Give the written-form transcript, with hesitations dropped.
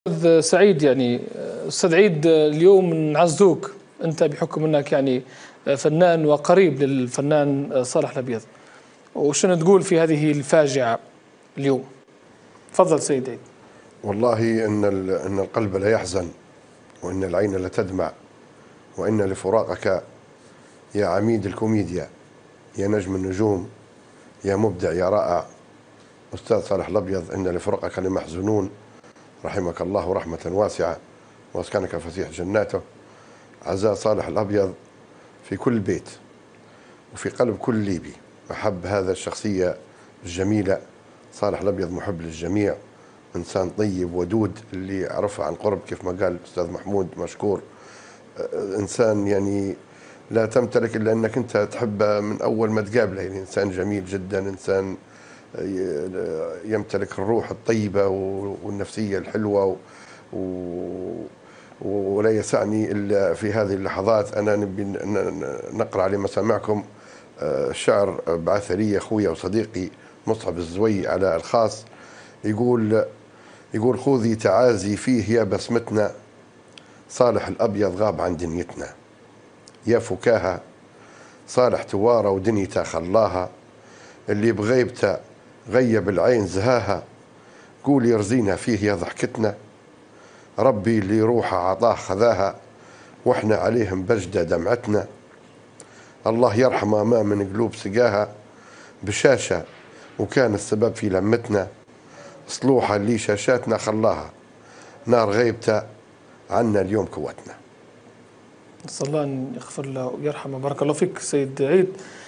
أستاذ سعيد، يعني أستاذ عيد، اليوم نعزوك أنت بحكم أنك يعني فنان وقريب للفنان صالح الأبيض، وشنو تقول في هذه الفاجعة اليوم؟ تفضل سيد عيد. والله إن القلب لا يحزن، وإن العين لا تدمع، وإن لفراقك يا عميد الكوميديا، يا نجم النجوم، يا مبدع يا رائع أستاذ صالح الأبيض، إن لفراقك لمحزونون. رحمك الله رحمة واسعة وأسكنك فسيح جناته. عزاء صالح الأبيض في كل بيت وفي قلب كل ليبي أحب هذا الشخصية الجميلة. صالح الأبيض محب للجميع، إنسان طيب ودود اللي عرفه عن قرب كيف ما قال الأستاذ محمود مشكور. إنسان يعني لا تمتلك إلا أنك أنت تحبه من أول ما تقابله. يعني إنسان جميل جدا، إنسان يمتلك الروح الطيبة والنفسية الحلوة ولا يسعني إلا في هذه اللحظات أنا نبي نقرأ على مسامعكم شعر بعث لي أخوي وصديقي مصعب الزوي على الخاص. يقول خوذي تعازي فيه يا بسمتنا، صالح الأبيض غاب عن دنيتنا. يا فكاهة صالح توارى ودنيته خلاها، اللي بغيبته غيب العين زهاها. قول يرزينا فيه يا ضحكتنا، ربي اللي روحه عطاه خذاها، واحنا عليهم بجدة دمعتنا. الله يرحمه ما من قلوب سقاها بشاشة، وكان السبب في لمتنا. صلوحة اللي شاشاتنا خلاها، نار غيبته عنا اليوم كوتنا. نسأل الله أن يغفر له ويرحمه. بارك الله فيك سيد عيد.